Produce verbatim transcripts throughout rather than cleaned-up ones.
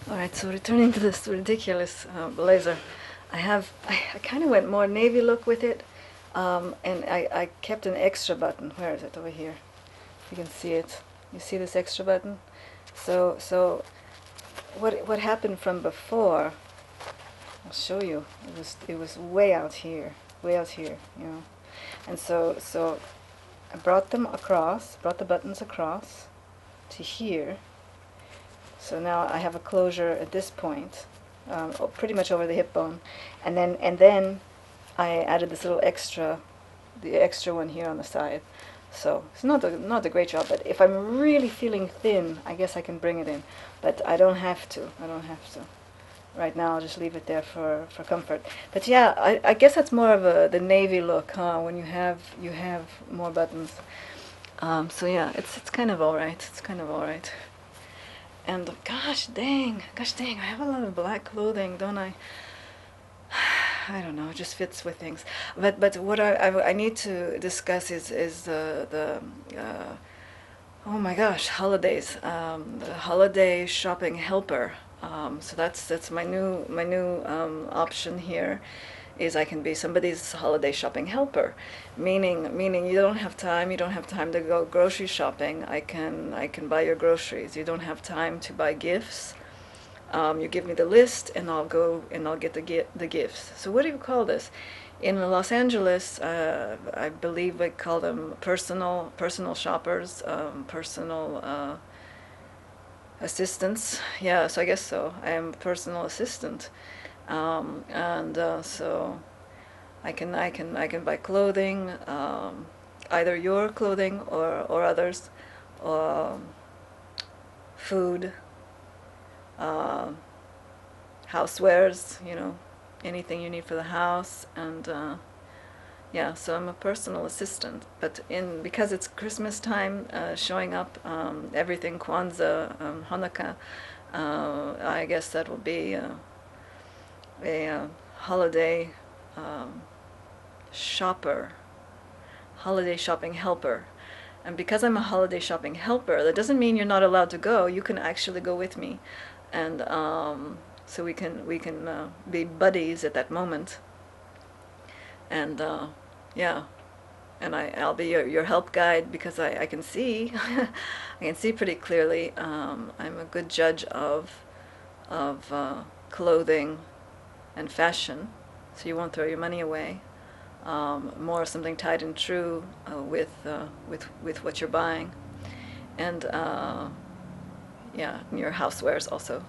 Alright, so returning to this ridiculous uh, blazer, I have, I, I kind of went more navy look with it, um, and I, I kept an extra button. Where is it? Over here. You can see it. You see this extra button? So, so what what happened from before, I'll show you. It was, it was way out here, way out here, you know. And so, so I brought them across, brought the buttons across to here. So now I have a closure at this point, um, pretty much over the hip bone, and then and then I added this little extra, the extra one here on the side. So it's not a, not a great job, but if I'm really feeling thin, I guess I can bring it in, but I don't have to. I don't have to. Right now, I'll just leave it there for, for comfort. But yeah, I, I guess that's more of a the navy look, huh? When you have you have more buttons. Um, so yeah, it's it's kind of all right. It's kind of all right. And gosh dang, gosh dang, I have a lot of black clothing, don't I? I don't know, it just fits with things. But but what I I, I need to discuss is is the the uh, oh my gosh, holidays, um, the holiday shopping helper. Um, so that's that's my new my new um, option here. Is I can be somebody's holiday shopping helper, meaning meaning you don't have time, you don't have time to go grocery shopping. I can I can buy your groceries. You don't have time to buy gifts. Um, you give me the list, and I'll go and I'll get the gi the gifts. So what do you call this? In Los Angeles, uh, I believe I call them personal personal shoppers, um, personal uh, assistants. Yeah, so I guess so. I am a personal assistant. Um, and uh, so I can I can I can buy clothing, um, either your clothing or or others, or food, uh, housewares, you know, anything you need for the house, and uh, yeah. So I'm a personal assistant. But in because it's Christmas time, uh, showing up, um, everything Kwanzaa, um, Hanukkah, uh, I guess that will be. Uh, a uh, holiday um, shopper, holiday shopping helper. And because I'm a holiday shopping helper, that doesn't mean you're not allowed to go. You can actually go with me, and um, so we can we can uh, be buddies at that moment. And uh, yeah, and I I'll be your your help guide because I I can see I can see pretty clearly. Um, I'm a good judge of of uh, clothing and fashion, so you won't throw your money away. Um, more something tied and true uh, with uh, with with what you're buying, and uh, yeah, and your housewares also.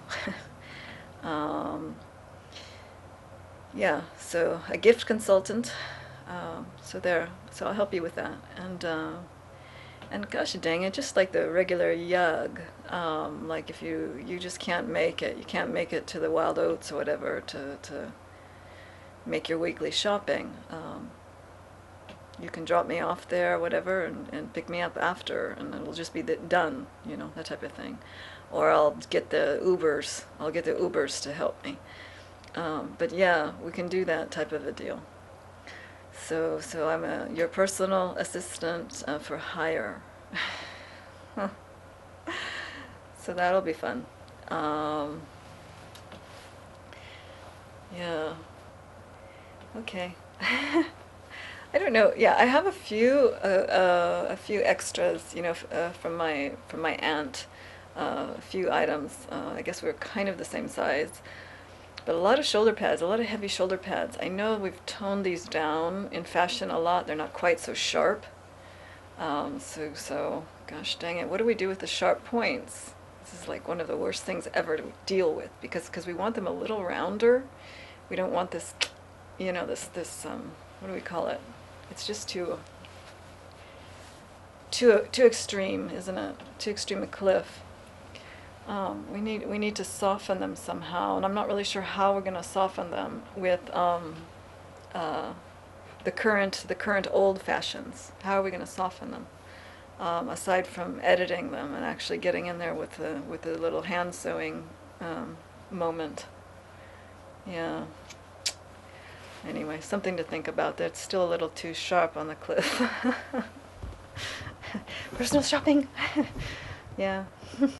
um, yeah, so a gift consultant. Uh, so there, so I'll help you with that, and uh, and gosh dang it, just like the regular yug. Um, like if you you just can't make it, you can't make it to the Wild Oats or whatever to to make your weekly shopping. Um, you can drop me off there, or whatever, and, and pick me up after, and it'll just be done, you know, that type of thing. Or I'll get the Ubers. I'll get the Ubers to help me. Um, but yeah, we can do that type of a deal. So so I'm a your personal assistant uh, for hire. So that'll be fun. Um, yeah. Okay. I don't know. Yeah, I have a few uh, uh, a few extras, you know, f uh, from my from my aunt. Uh, a few items. Uh, I guess we're kind of the same size. But a lot of shoulder pads, a lot of heavy shoulder pads. I know we've toned these down in fashion a lot. They're not quite so sharp. Um, so, so, gosh dang it, what do we do with the sharp points? This is like one of the worst things ever to deal with, because because we want them a little rounder. We don't want this, you know, this, this um, what do we call it? It's just too, too, too extreme, isn't it? Too extreme a cliff. Um, we need we need to soften them somehow, and I'm not really sure how we're going to soften them with um, uh, the current the current old fashions. How are we going to soften them, um, aside from editing them and actually getting in there with the with the little hand sewing um, moment? Yeah. Anyway, something to think about. That's still a little too sharp on the cliff. Personal shopping. Yeah.